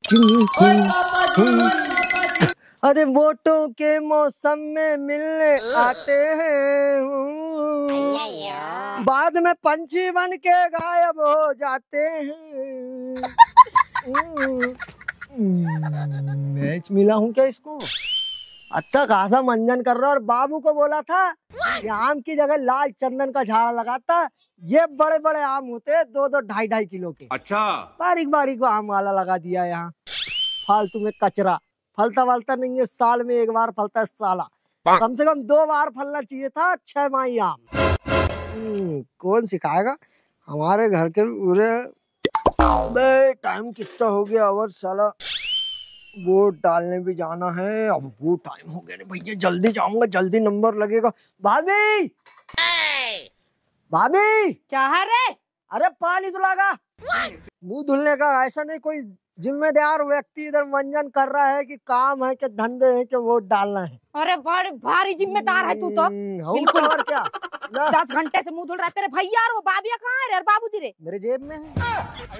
अरे वोटों के मौसम में मिलने आते हैं, बाद में पंछी बन के गायब हो जाते हैं। मैच मिला हूँ क्या इसको? अच्छा खासा मंजन कर रहा। और बाबू को बोला था कि आम की जगह लाल चंदन का झाड़ लगाता। ये बड़े बड़े आम होते हैं, 2-2 2.5 किलो के। अच्छा, बारीक बारीक को आम वाला लगा दिया यहाँ। फालतू में कचरा, फलता वलता नहीं है, साल में एक बार फलता है साला। कम से कम 2 बार फलना चाहिए था 6 माही आम। कौन सिखाएगा हमारे घर के पूरे। टाइम कितना हो गया और साला वोट डालने भी जाना है। अब वो टाइम हो गया भैया, जल्दी जाऊंगा, जल्दी नंबर लगेगा। भाभी भाभी क्या है रे? अरे पानी तो लगा मुंह धुलने का। ऐसा नहीं कोई जिम्मेदार व्यक्ति इधर मंजन कर रहा है कि काम है कि धंधे है कि वोट डालना है। अरे बड़ी भारी जिम्मेदार है तू तो। बिल्कुल। और क्या 10 घंटे से मुंह धुल रहा है। तेरे भैया और वो बाबिया कहाँ है रे? और बाबूजी रे? मेरे जेब में है।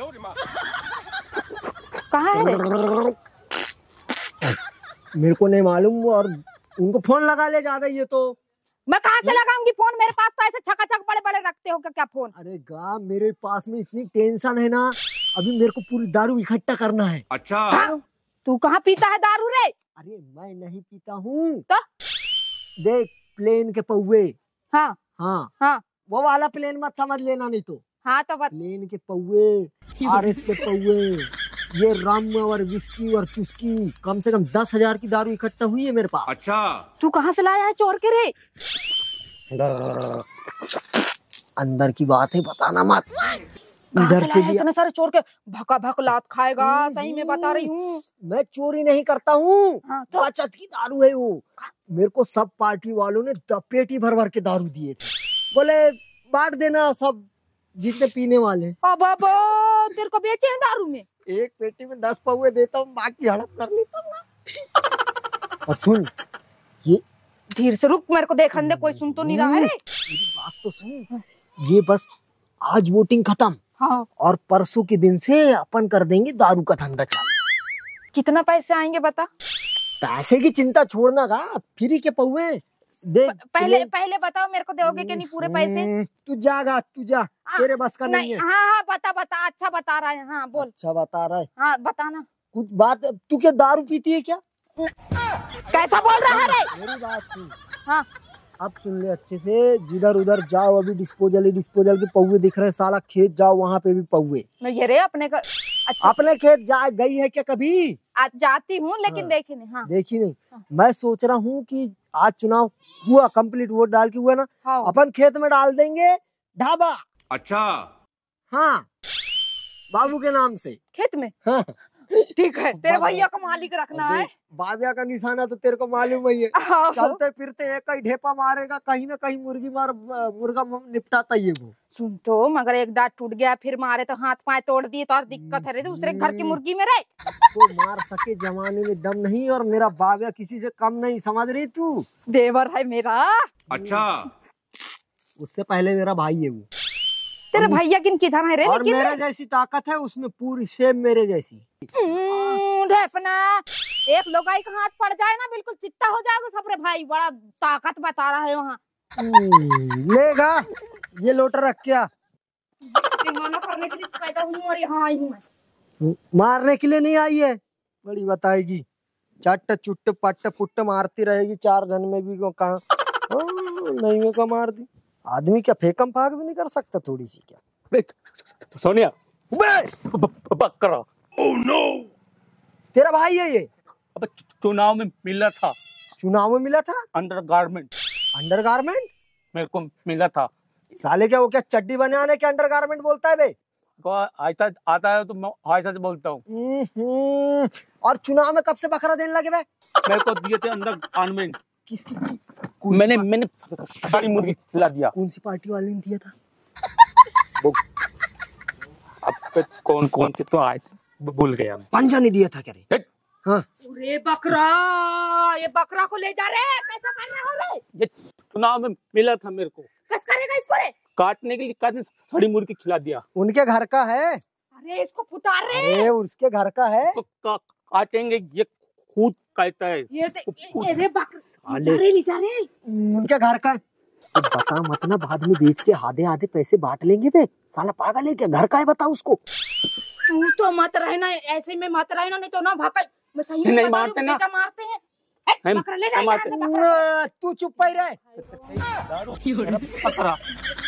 कहाँ है रे? मेरे को नहीं मालूम। और उनको फोन लगा ले ज्यादा। ये तो मैं कहाँ से लगाऊंगी फोन? मेरे पास तो ऐसे छकाछक बड़े बड़े रखते हो क्या फोन? अरे गा, मेरे पास में इतनी टेंशन है ना, अभी मेरे को पूरी दारू इकट्ठा करना है। अच्छा तू कहाँ पीता है दारू रे? अरे मैं नहीं पीता हूँ तो देख, प्लेन के पौवे। हाँ हाँ हाँ, वो वाला प्लेन मत समझ लेना नहीं तो। हाँ तो बता। प्लेन के पौवे, आरएस के पौवे, ये रम और विस्की और चुस्की, कम से कम 10,000 की दारू इकट्ठा हुई है मेरे पास। अच्छा तू कहाँ से लाया है चोर के रे? अंदर की बात है, बताना मत। इधर से भी इतने सारे चोर के भका भक लात खाएगा। सही में बता रही हूँ, मैं चोरी नहीं करता हूँ। हाँ, तो बचत की दारू है वो। मेरे को सब पार्टी वालों ने पेटी भर भर के दारू दिए थे। बोले बांट देना सब जितने पीने वाले। तेरे को बेचे हैं दारू में? एक पेटी में 10 पौवे देता हूँ, बाकी हड़प कर लेता हूँ। और सुन, ये धीर से रुक, मेरे को देखने दे, कोई सुन तो नहीं रहा है। मेरी बात तो सुन। ये बस आज वोटिंग खत्म। हाँ। और परसों के दिन से अपन कर देंगे दारू का धंधा चालू। कितना पैसे आएंगे बता? पैसे की चिंता छोड़ना का, फ्री के पौवे देख। पहले बताओ मेरे को दोगे कि नहीं पूरे पैसे? तू जागा, तू जा, तेरे बस का नहीं है। हाँ हाँ बता। अच्छा बता रहा है। हाँ बोल। अच्छा बता रहा है। हाँ बताना कुछ बात। तू क्या दारू पीती है क्या? कैसा बोल रहा है रे? मेरी बात सुन। हाँ अब सुन ले अच्छे से। जिधर उधर जाओ, अभी डिस्पोजल के पौवे दिख रहे हैं। साला खेत जाओ, वहाँ पे भी पौवे। ये रे अपने का। अच्छा अपने खेत जा गई है क्या कभी? आज जाती हूँ लेकिन हाँ। देखी नहीं। हाँ देखी नहीं। हाँ। मैं सोच रहा हूँ कि आज चुनाव हुआ, कंप्लीट वोट डाल के हुआ ना। हाँ। अपन खेत में डाल देंगे ढाबा। अच्छा हाँ, बाबू के नाम से खेत में। हाँ। ठीक है, तेरे भैया को मालिक रखना है। बाबिया का निशाना तो तेरे को मालूम ही है। चलते फिरते एक ही ढेपा मारेगा, कहीं ना कहीं मुर्गा निपटाता ही है वो। सुन तो, मगर एक दांत टूट गया फिर मारे तो हाथ पाए तोड़ दिए तो और दिक्कत है रे दूसरे घर की मुर्गी में रे। तो मार सके जमाने में दम नहीं। और मेरा बाबिया किसी से कम नहीं, समझ रही तू? देवर है मेरा। अच्छा, उससे पहले मेरा भाई है वो। तेरे भैया किन किधर है रे? और मेरे जैसी ताकत है उसमें पूरी, सेम मेरे जैसी। अपना एक लोगाई का हाथ पड़ जाए ना, बिल्कुल चित्ता हो जाएगा सब रे भाई। बड़ा ताकत बता रहा है वहाँ। लेगा ये लोटा रख क्या? करने के लिए पैदा हुई और यहाँ आई हूँ मैं। मारने के लिए नहीं आई है, बड़ी बताएगी। चट्ट चुट्ट पट्ट पुट्ट मारती रहेगी। 4 जन में भी कहाँ नहीं में का मार दी। आदमी क्या फेकम फाक भी नहीं कर सकता थोड़ी सी क्या? सोनिया बकरा। ओह नो, तेरा भाई है ये? अब चुनाव में मिला था। चुनाव में मिला था? अंडरगारमेंट मेरे को मिला था। साले क्या वो क्या चड्डी बनाने के अंडरगारमेंट बोलता है बे? ऐसा आता है तो मैं ऐसा से बोलता हूँ। और चुनाव में कब से बकरा देने लगे बे? मेरे को दिए थे अंडरगारमेंट। किसकी? मैंने सारी मुर्गी खिला दिया। कौन सी पार्टी वाले ने दिया था? अब कौन से तो आज भूल गया। पंजा नहीं दिया था क्या रे? हाँ। अरे बकरा, ये बकरा को ले जा रहे, कैसा करना हो रे? ये चुनाव में मिला था मेरे को। कैसे करेगा इसको रे? काटने के लिए सारी मुर्गी खिला दिया। उनके घर का है। अरे इसको फुटा रहे। अरे उसके घर का है। काटेंगे, ये खुद कहता है। ये अरे बकरे ले जा रहे। उनके घर का है। तो बता मत ना, बाद में बेच के आधे आधे पैसे बांट लेंगे बे। साला पागल है क्या? घर का है बता उसको। तू तो मत रहना ऐसे में, मत रहना, नहीं तो ना भागा। मैं सही में नहीं मारते ना, मारते हैं। बकरा ले मारते। तू चुप ही रहे। पकड़ा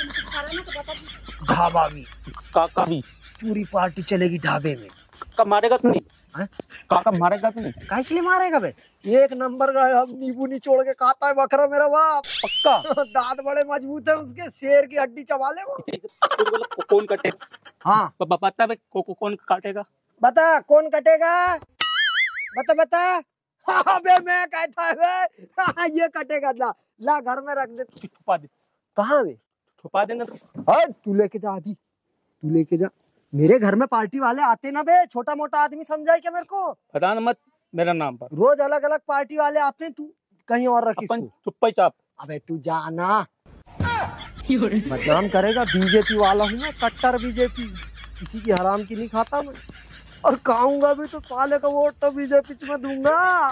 ढाबा में काका भी पूरी पार्टी चलेगी ढाबे में। काका मारेगा तो नहीं? हैं? काका मारेगा तो नहीं? काय के लिए मारेगा बे? एक नंबर का नींबू निचोड़ के खाता है बकरा मेरा बाप। पक्का। दांत बड़े मजबूत है उसके, शेर की हड्डी चबा ले वो। कौन कटेगा? हाँ बता बे, कौन काटेगा? बता कौन कटेगा? बता बता। हाँ बे मैं कहता है बे। हाँ, ये कटेगा। ला ला घर में रख दे। छुपा दे। कहाँ बे? छुपा देना। हट, तू लेके जा अभी, तू लेके जा। मेरे घर में पार्टी वाले आते ना बे, छोटा मोटा आदमी समझाए क्या मेरे को? बताना मत मेरा नाम पर। रोज अलग अलग पार्टी वाले आते हैं, तू कहीं और रख अपन इसको। चुप्पा चाप। अबे तू जाना, बदनाम करेगा। बीजेपी वाला हूँ मैं, कट्टर बीजेपी। किसी की हराम की नहीं खाता मैं, और खाऊंगा भी तो साले का वोट तो बीजेपी में दूंगा।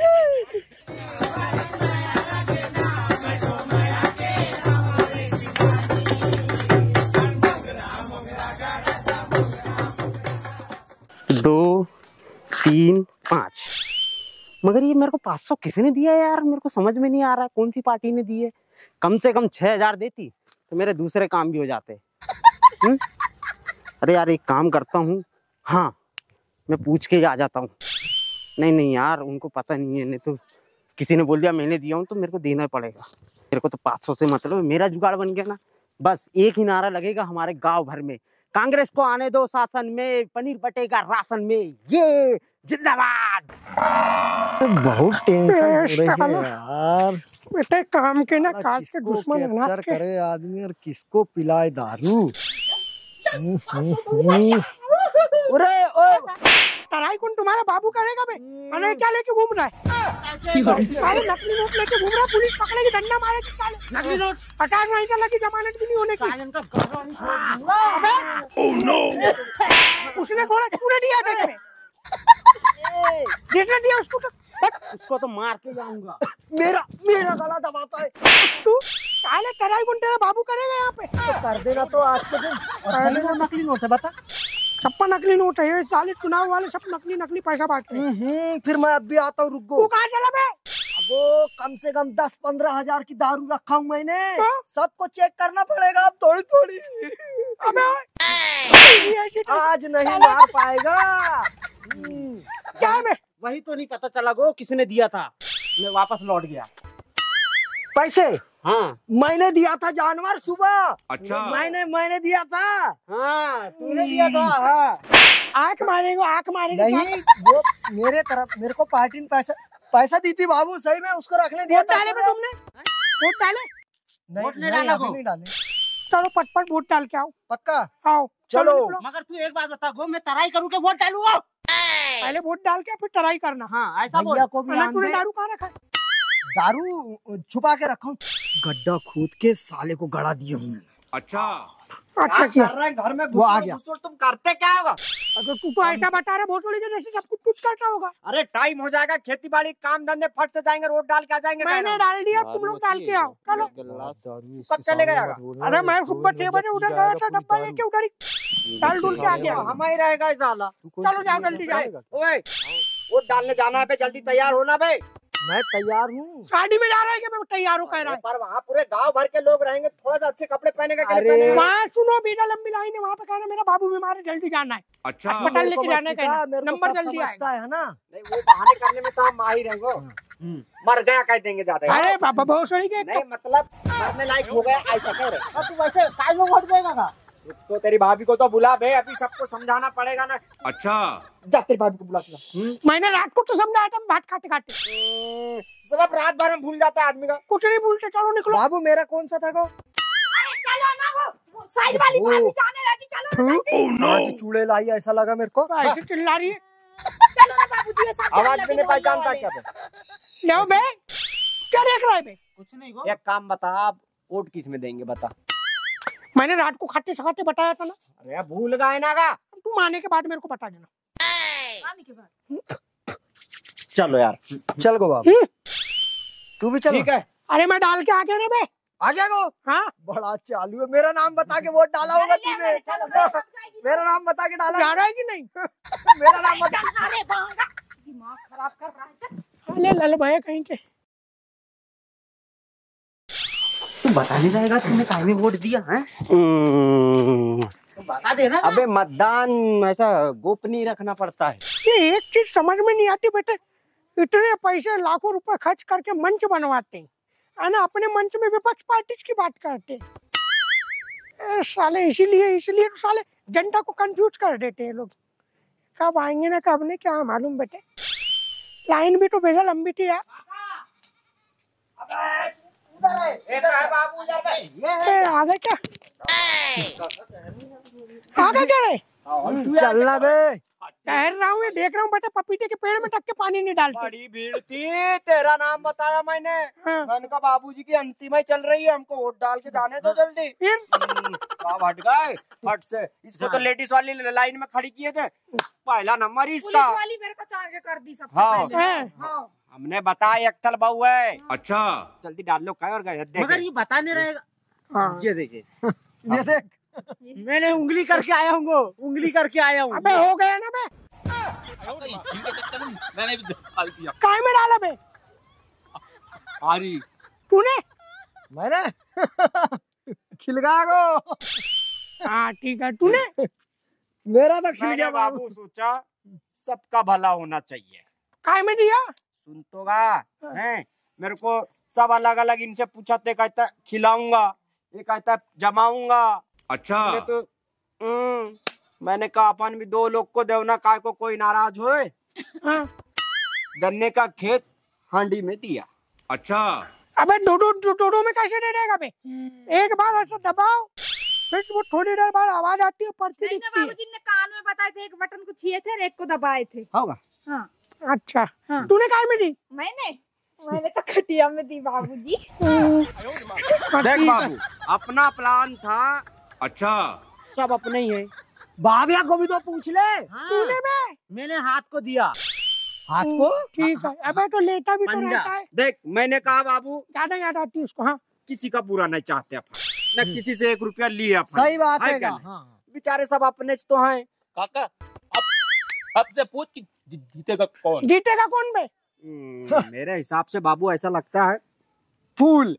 दो, तीन, 5। मगर ये मेरे को 500 किसने दिया यार? मेरे को समझ में नहीं आ रहा है कौन सी पार्टी ने दी है। कम से कम 6000 देती तो मेरे दूसरे काम भी हो जाते। अरे यार एक काम करता हूँ, हाँ मैं पूछ के आ जाता हूँ। नहीं यार उनको पता नहीं है, नहीं तो किसी ने बोल दिया मैंने दिया हूँ तो मेरे को देना पड़ेगा। मेरे को तो 500 से मतलब मेरा जुगाड़ बन गया ना। बस एक ही नारा लगेगा हमारे गांव भर में, कांग्रेस को आने दो शासन में, पनीर बटेगा राशन में, ये जिंदाबाद। बहुत टेंशन हो रही है यार। बेटे काम के ना काट के किसको दुश्मन कैप्चर करे आदमी और किसको पिलाए दारू। अरे ओ तराई कौन तुम्हारा बाबू करेगा बे? मैंने क्या लेके घूम रहा है? अरे नकली नोट लेके घूम रहा है, पुलिस पकड़ेगी, डंडा मारेगी साले। नकली नोट 50 नहीं चला की जमानत भी नहीं होने की। उसने थोड़ा तूने दिया देख में, जिसने दिया उसको तो मार के जाऊंगा। मेरा गला दबाता है तू साले। तराई कौन तेरा बाबू करेगा यहाँ पे? तो कर देना तो आज के दिन। और सही में नकली नोट है बता? छप्पा नकली नोट है ये साले। चुनाव वाले सब नकली पैसा बांट रहे हैं। फिर मैं अब भी आता हूँ, रुक तू कहाँ चला बे? अबो कम से कम 10-15 हजार की दारू रखा हूँ मैंने। तो? सबको चेक करना पड़ेगा अब थोड़ी थोड़ी। अबे आज नहीं मार पाएगा। क्या है बे? वही तो नहीं पता चला गो किसने दिया था। मैं वापस लौट गया। पैसे हाँ मैंने दिया था जानवर सुबह। अच्छा मैंने दिया था। हाँ तूने दिया था। हाँ आंख मारेगा नहीं, वो मेरे को पार्टी ने पैसा दी थी बाबू, सही में उसको रखने दिया था। डाले तुमने वोट डाले? नहीं डाला, नहीं डाले। चलो पटपट वोट डाल के आओ। पक्का आओ चलो। मगर तू एक बात बता गो, मैं तराई करूँ के वोट डालूंगा? पहले वोट डाल के फिर ट्राई करना। हाँ ऐसा बोल। भैया को भी आन तूने दे। दारू कहाँ रखा है? दारू छुपा के रखा हूँ, गड्ढा खोद के साले को गड़ा दिया हूँ मैंने। अच्छा अच्छा किया। घर में वो आ गया। तुम करते क्या होगा? अगर तू तो ऐसा बता रहा भोसड़ी के जैसे सब कुछ करता होगा। अरे टाइम हो जाएगा, खेती बाड़ी काम धंधे फट से जाएंगे, वोट डाल के आ जाएंगे। मैंने डाल दिया, तुम लोग डाल के आओ। चलो। कब चलेगा यार? अरे मैं सुबह 6 बजे उधर गया था, डब्बा लेके उधर ही डाल डुल के आ गया। हम ही रहेगा साला। चलो जाओ जल्दी जाओ। ओए वोट डालने जाना है, जल्दी तैयार होना भाई। मैं तैयार हूँ। शादी में जा रहा है कि मैं तैयार हूँ कह रहा है? पर वहाँ पूरे गांव भर के लोग रहेंगे, थोड़ा सा अच्छे कपड़े पहने का। अरे वहाँ सुनो, बीना लंबी लाइन है, वहाँ पे कहना मेरा बाबू बीमार है, जल्दी जाना है। अच्छा अस्पताल लेके जाना है, कहना मेरे को नंबर सब जल्दी समझता आएगा। है ना। नहीं वो बहाने करने में तो हम माहिर रहेंगे। मर गया कह देंगे ज्यादा। अरे बाबा भोसड़ी के नहीं मतलब मरने लायक हो गया ऐसा कह रहे। तू वैसे काय में वोट देगा का? तो तेरी भाभी को तो बुला बे, अभी सबको समझाना पड़ेगा ना। अच्छा जा तेरी भाभी को बुला। मैंने रात को तो समझाया था, भात खाते खाते। सब रात भर में भूल जाता है आदमी का। कुछ नहीं भूलते। चलो निकलो। बाबू मेरा कौन सा था? चलो ना, वो साइड वाली भाभी जाने लगी। चलो की चूड़े लाई, ऐसा लगा मेरे को। ऐसे चिल्ला रही है। चलो ना बाबू जी, ये सब आवाज भी नहीं पहचानता क्या? ले बे, क्या देख रहा है बे? कुछ नहीं। एक काम बता, आप वोट किस में देंगे बता? मैंने रात को खाते सखाते बताया था ना। अरे भूल गए ना का। तुम आने के बाद मेरे को बता देना। आने के बाद चलो यार। चल गो बाबू, तू भी चल। ठीक है। अरे मैं डाल के आ गया ना बे। आ गया गो। हाँ बड़ा चालू है, मेरा नाम बता के वोट डाला होगा तूने। मेरा नाम बता के डाला। जा रहा है कि नहीं? मेरा नाम बता। अरे भागा, दिमाग खराब कर रहा है। अरे लल भैया कहीं के। तू बता नहीं जाएगा तुमने काहे में वोट दिया है? बता देना। अबे मतदान ऐसा गोपनीय रखना पड़ता है। ये एक चीज समझ में नहीं आती बेटे, इतने पैसे लाखों रुपए खर्च करके मंच बनवाते हैं, है ना, अपने मंच में विपक्ष पार्टी की बात करते हैं। साले इसीलिए तो साले जनता को कंफ्यूज कर देते हैं लोग। कब आएंगे ना कब नहीं क्या मालूम बेटे। लाइन भी तो बेजा लंबी थी यार। आगे क्या आगे क्या रे? चलना बे। ठहर रहा हूँ, देख रहा हूँ बेटा, पपीते के पेड़ में टक के पानी नहीं डालते। बड़ी भीड़ थी, तेरा नाम बताया मैंने। हाँ। मैंने कहा बाबूजी की अंतिम ही चल रही है, हमको वोट डाल के जाने दो जल्दी। फिर कब हट गए फट से। इसको तो लेडीज वाली लाइन में खड़ी किए थे, पहला नंबर ही इसका। पुलिस वाली मेरे को आगे कर दी सबसे हाँ। पहले। हाँ। हाँ। हमने बताया एकटल बहू है। अच्छा जल्दी डाल लो काय और गए। मगर ये बता नहीं रहेगा। हाँ। ये देखिए, ये देख, मैंने उंगली करके आया हूँ, उंगली करके आया हूँ। अबे हो गया ना बे। मैंने भी डाल दिया। काय में डाला बे आरी तूने? मैंने खिल गया गो। हाँ ठीक है, तूने? मेरा तो खिल मैंने गया बाबू। बाबू सोचा सबका भला होना चाहिए। काय में दिया? सुन तो गा हैं, मेरे को सब अलग अलग इनसे पूछा थे, कहता खिलाऊंगा, ये कहता जमाऊंगा। अच्छा मैंने तो मैंने कहा अपन भी दो लोग को देवना, काय को कोई नाराज होए। हाँ। गन्ने का खेत हांडी में दिया। अच्छा अबे दो में कैसे दे देगा बे? एक बार ऐसा दबाओ, फिर वो थोड़ी देर बाद आवाज आती है, पर्ची नहीं ना, दिखती है। बाबूजी ने कान में बताए थे, एक बटन को छुए थे और एक को दबाए थे। होगा। हाँ। अच्छा हाँ। तूने काय में दी? मैंने तो खटिया में दी बाबूजी। देख बाबू, अपना प्लान था, अच्छा सब अपने ही है। बाबिया को भी तो पूछ ले। तूने बे? मैंने हाथ को दिया। हाथ को ठीक है। अबे तो लेटा भी तो पंजा। रहता है, देख मैंने कहा बाबू, ज्यादा याद आती है उसको। हाँ किसी का बुरा नहीं चाहते अपन, न किसी से 1 रुपया लिए अपन। सही बात है। क्या नहीं? हाँ। बेचारे सब अपने तो हैं। काका अब से पूछ कि जीतेगा कौन? जीतेगा कौन बे? मेरे हिसाब से बाबू ऐसा लगता है फूल।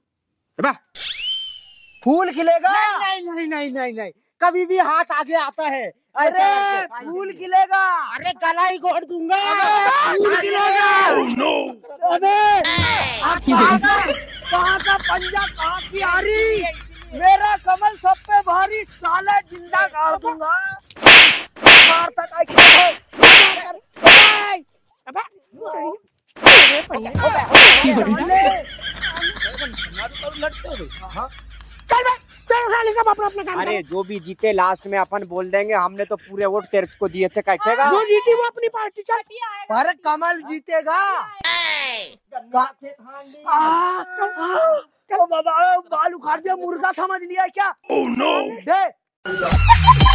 फूल खिलेगा। नहीं, कभी भी हाथ आगे आता है। अरे फूल खिलेगा। अरे गला ही घोट दूंगा। फूल खिलेगा। अबे कहाँ का पंजा, कहाँ की आरी, मेरा कमल सब पे भारी, साला जिंदा गाड़ दूंगा। मार तक आई अबे लड़ते हो भाई। चल बे, चलो साले सब अपना अपना काम अरे करो। जो भी जीते लास्ट में अपन बोल देंगे हमने तो पूरे वोट तेरे को दिए थे, कैसेगा? जो जीती वो अपनी पार्टी। चल पर कमल जीतेगा। ओ बाबा, बाल उखाड़ दिया, मुर्गा समझ लिया क्या? दे